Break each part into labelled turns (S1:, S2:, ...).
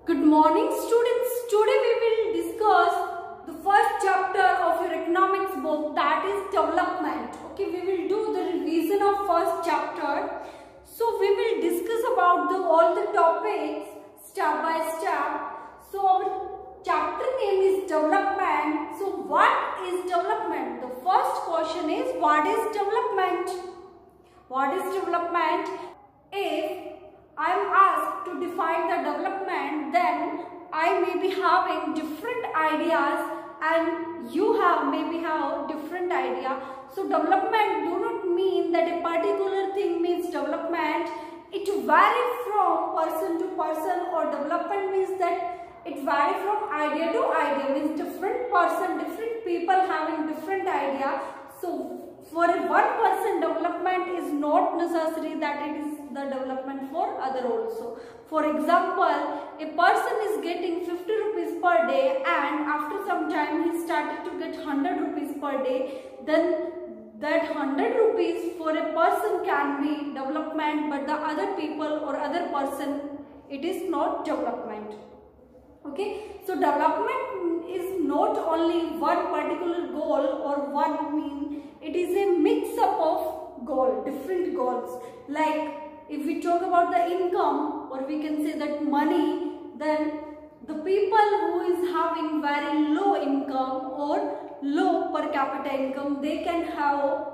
S1: Good morning students. Today we will discuss the first chapter of your economics book, that is development. Okay, we will do the revision of first chapter. So we will discuss about all the topics step by step. So our chapter name is development. So what is development? The first question is, what is development? What is development? If I am asked to define the development, then I may be having different ideas and you maybe have different idea. So development do not mean that a particular thing means development. It varies from person to person, or development means that it varies from idea to idea, means different person, different people having different idea. So for one person, development is not necessary that it is the development for other also. For example, a person is getting 50 rupees per day and after some time he started to get 100 rupees per day, then that 100 rupees for a person can be development, but the other people or other person, it is not development. Okay, so development is not only one particular goal or one mean, it is a mix up of goals, different goals. Like if we talk about the income, or we can say that money, then the people who is having very low income or low per capita income, they can have,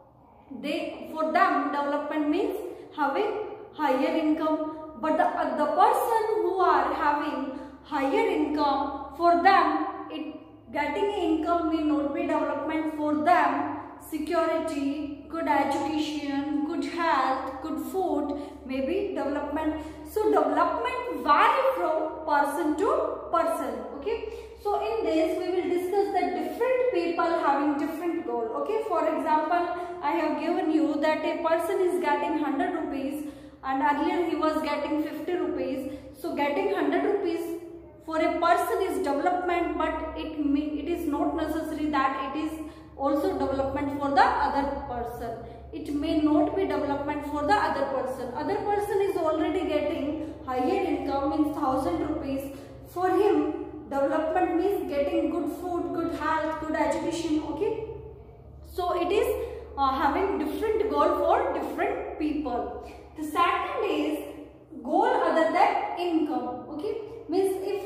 S1: for them development means having higher income. But the person who are having higher income, for them getting income may not be development. For them security, good education, good health, good food may be development. So development vary from person to person. Okay, so in this we will discuss that different people having different goal. Okay, for example, I have given you that a person is getting 100 rupees and earlier he was getting 50 rupees. So getting 100 rupees for a person is development, but it is not necessary that it is also development for the other person. It may not be development for the other person. Other person is already getting higher income, means 1000 rupees. For him, development means getting good food, good health, good education. Okay, so it is having different goal for different people. The second is goal other than income. Okay, means if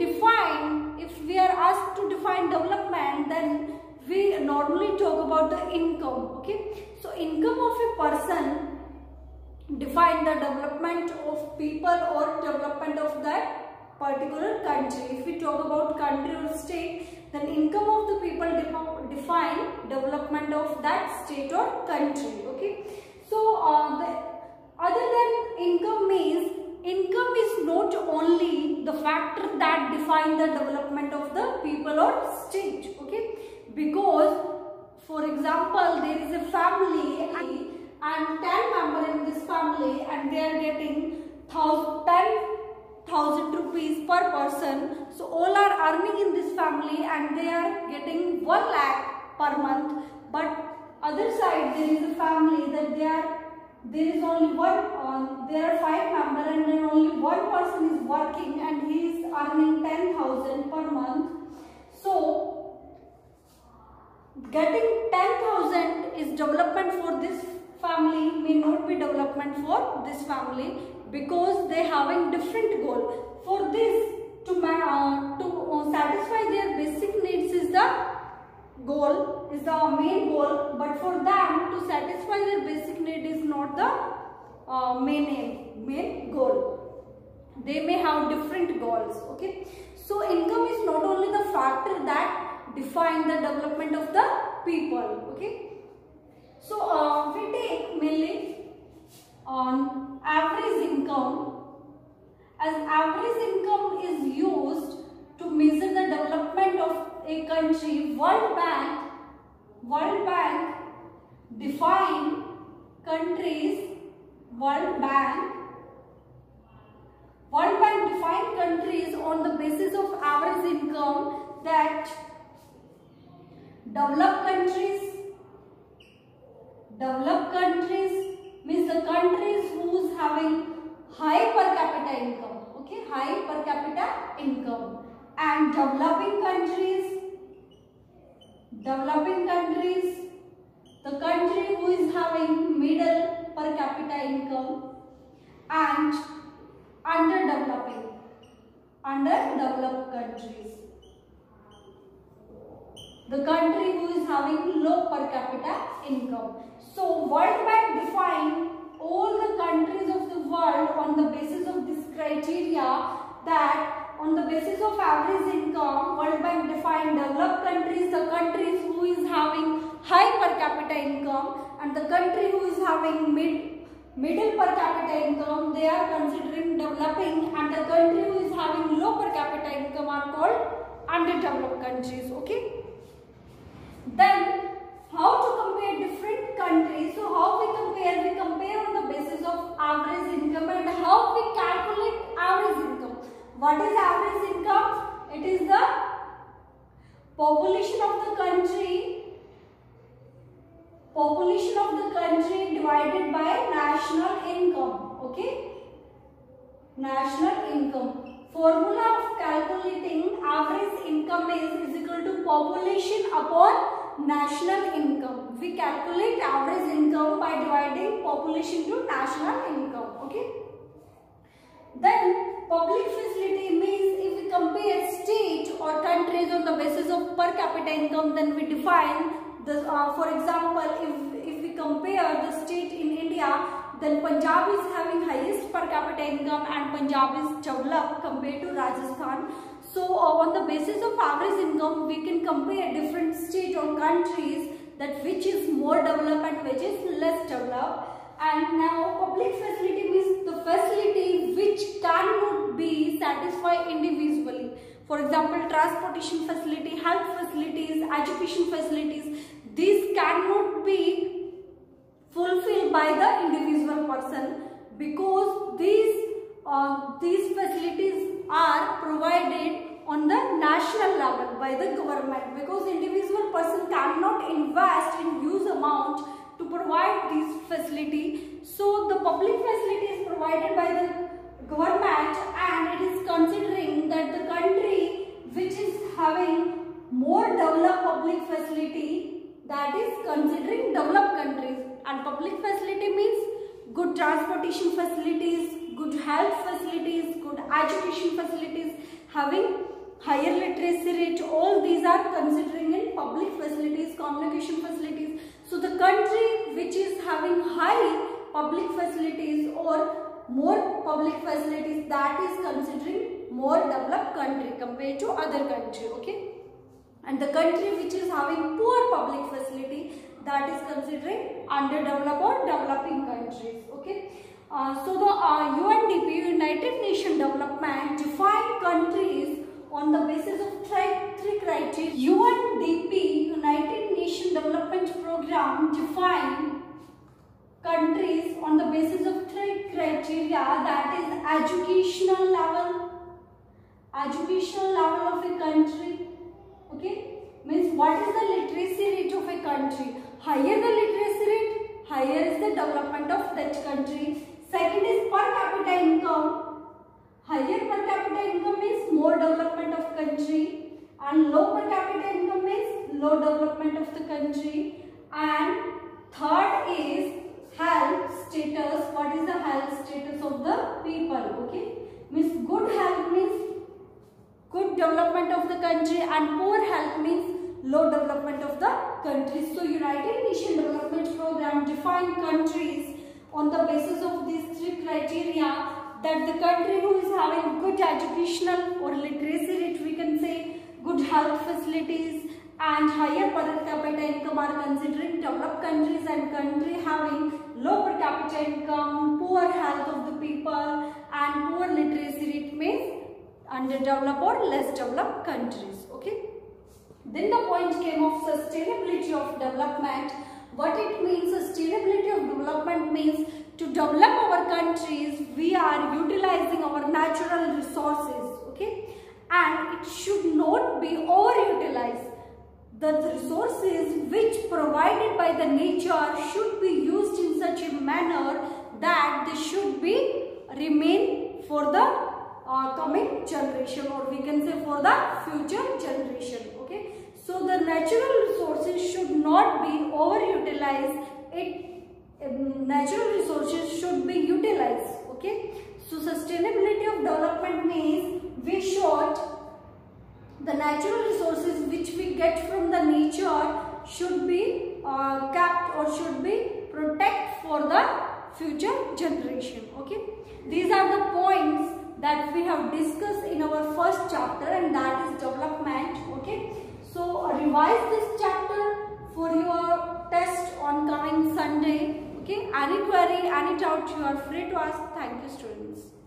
S1: we are asked to define development, then we normally talk about the income. Okay, so income of a person define the development of people or development of that particular country. If we talk about country or state, then income of the people define development of that state or country. Okay, so other than income means income is not only the factor that define the development of the people or state. Okay, because for example, there is a family and 10 members in this family and they are getting 10,000 rupees per person. So all are earning in this family and they are getting 1 lakh per month. But other side there is a family that there is only one, there are 5 members and then only one person is working and he is earning 10,000 per month. So getting 10,000 is development for this family, may not be development for this family, because they having different goal. For this to satisfy their basic needs is the goal, is the main goal, but for them to satisfy their basic need is not the main goal. They may have different goals. Okay, so income is not only the factor that define the development of the people. Okay, so we take mainly on average income, as average income is used to measure the development of a country. World Bank define countries. World Bank define countries on the basis of average income, that developed countries means the countries who's having high per capita income. Okay, Okay, high per capita income. And developing countries, the country who is having middle per capita income. And underdeveloped countries, the country who is having low per capita income. So World Bank defined all the countries of the world on the basis of this criteria, that on the basis of average income, World Bank defined developed countries, the countries who is having high per capita income, and the country who is having middle per capita income, they are considering developing, and the country who is having low per capita income are called underdeveloped countries. Okay. Then how to compare different countries? So how we compare? We compare on the basis of average income. And how we calculate average income? What is average income? It is the population of the country divided by national income. Okay, national income. Formula of calculating average income is equal to population upon national income. We calculate average income by dividing population to national income. Okay. Then public facility means if we compare state or countries on the basis of per capita income, then we define the for example, if we compare the state in India, then Punjab is having highest per capita income and Punjab is developed compared to Rajasthan. So on the basis of average income, we can compare different states or countries, that which is more developed and which is less developed. And now public facility means the facility which cannot be satisfied individually. For example, transportation facility, health facilities, education facilities, these cannot be fulfilled by the individual person, because these facilities are provided on the national level by the government, because individual person cannot invest in huge amount to provide these facility. So the public facility is provided by the government, and it is considering that the country which is having more developed public facility, that is considering developed countries. And public facility means good transportation facilities, good health facilities, good education facilities, having higher literacy rate. All these are considering in public facilities, communication facilities. So the country which is having high public facilities or more public facilities, that is considering more developed country compared to other country. Okay. And the country which is having poor public facility, that is considering underdeveloped or developing countries. Okay. So the UNDP, United Nations Development, define countries on the basis of three criteria. UNDP, United Nations Development Program, define countries on the basis of three criteria, that is educational level of a country. Okay, means what is the literacy rate of a country? Higher the literacy rate, higher is the development of that country. Second is per capita income. Higher per capita income means more development of country, and low per capita income means low development of the country. And third is health status. What is the health status of the people? Okay, means good health means good development of the country, and poor health means low development of the country. So United Nations Development Program define countries on the basis of these three criteria, that the country who is having good educational or literacy rate, we can say, good health facilities and higher per capita income are considering developed countries, and country having low per capita income, poor health of the people and poor literacy rate means underdeveloped or less developed countries. Okay. Then the point came of sustainability of development. What it means, sustainability of development means to develop our countries, we are utilizing our natural resources. Okay, and it should not be overutilized. The resources which provided by the nature should be used in such a manner that they should be remain for the coming generation, or we can say for the future generation. Okay, so the natural resources should not be overutilized. Natural resources should be utilized. Okay, so sustainability of development means we should, the natural resources which we get from the nature should be kept or should be protected for the future generation. Okay, these are the points that we have discussed in our first chapter, and that is development. Okay, so revise this chapter for your test on coming Sunday. Okay, any query, any doubt, you are free to ask. Thank you, students.